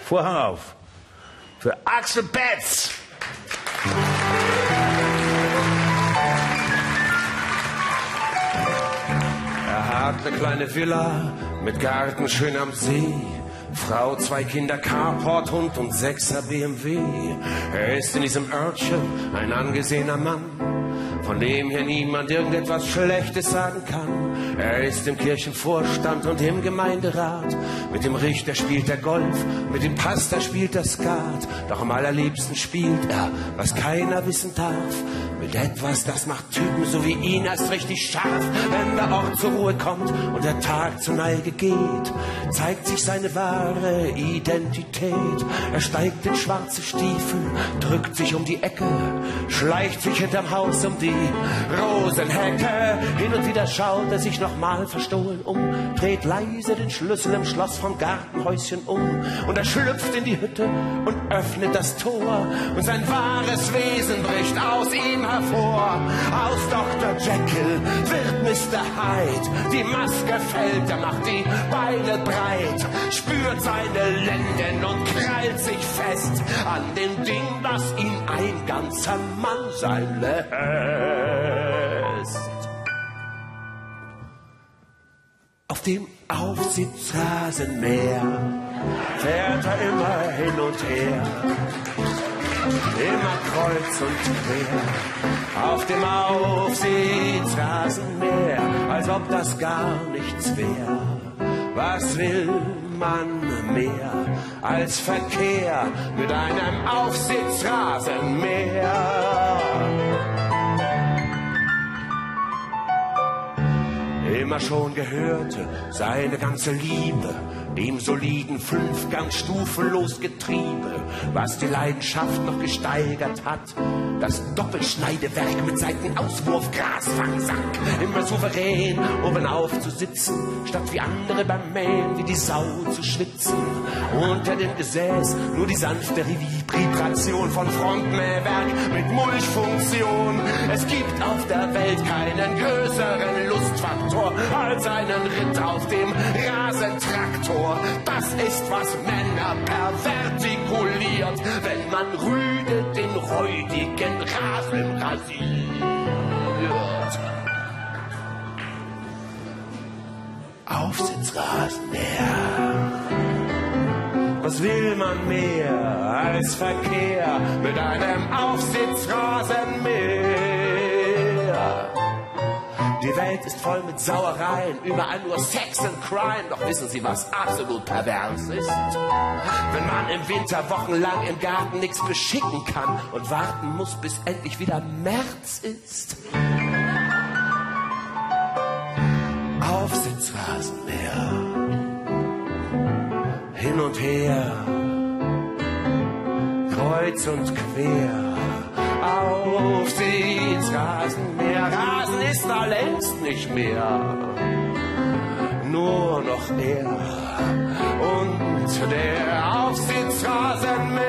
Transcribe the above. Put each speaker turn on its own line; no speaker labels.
Vorhang auf. Für Axel Betz.
Er hat eine kleine Villa mit Garten schön am See. Frau, 2 Kinder, Carport, Hund und 6er BMW. Er ist in diesem Örtchen ein angesehener Mann, von dem hier niemand irgendetwas Schlechtes sagen kann. Er ist im Kirchenvorstand und im Gemeinderat. Mit dem Richter spielt er Golf, mit dem Pastor spielt er Skat. Doch am allerliebsten spielt er, was keiner wissen darf, mit etwas, das macht Typen so wie ihn erst richtig scharf. Wenn der Ort zur Ruhe kommt und der Tag zur Neige geht, zeigt sich seine wahre Identität. Er steigt in schwarze Stiefel, drückt sich um die Ecke, schleicht sich hinterm Haus um die Rosenhecke. Hin und wieder schaut er sich nochmal verstohlen um, dreht leise den Schlüssel im Schloss vom Gartenhäuschen um. Und er schlüpft in die Hütte und öffnet das Tor, und sein wahres Wesen bricht aus ihm hervor. Aus Dr. Jekyll wird Mr. Hyde. Die Maske fällt, er macht die Beine breit, spürt seine Lenden und krallt sich fest an dem Ding, das ihn ein ganzer Mann sein lässt. Auf dem Aufsitzrasenmäher fährt er immer hin und her, immer kreuz und quer. Auf dem Aufsitzrasenmäher, als ob das gar nichts wäre. Was will man mehr als Verkehr mit einem Aufsitzrasenmäher? Immer schon gehörte seine ganze Liebe dem soliden 5-Gang-stufenlos-Getriebe, was die Leidenschaft noch gesteigert hat. Das Doppelschneidewerk mit Seitenauswurf, Grasfangsack, immer souverän obenauf zu sitzen, statt wie andere beim Mähen wie die Sau zu schwitzen. Unter dem Gesäß nur die sanfte Vibration von Frontmähwerk mit Mulchfunktion. Es gibt auf der Welt keinen größeren Lustfaktor als einen Ritt auf dem Rasentraktor. Das ist, was Männer pervertikuliert, wenn man rüde den räudigen Rasen rasiert. Aufsitzrasenmäher. Was will man mehr als Verkehr mit einem Aufsitzrasenmäher? Die Welt ist voll mit Sauereien, überall nur Sex and Crime. Doch wissen Sie, was absolut pervers ist? Wenn man im Winter wochenlang im Garten nichts beschicken kann und warten muss, bis endlich wieder März ist. Aufsitzrasenmäher, hin und her, kreuz und quer. Aufsitzrasenmäher, Rasen ist da längst nicht mehr, nur noch er und der Aufsitzrasenmäher.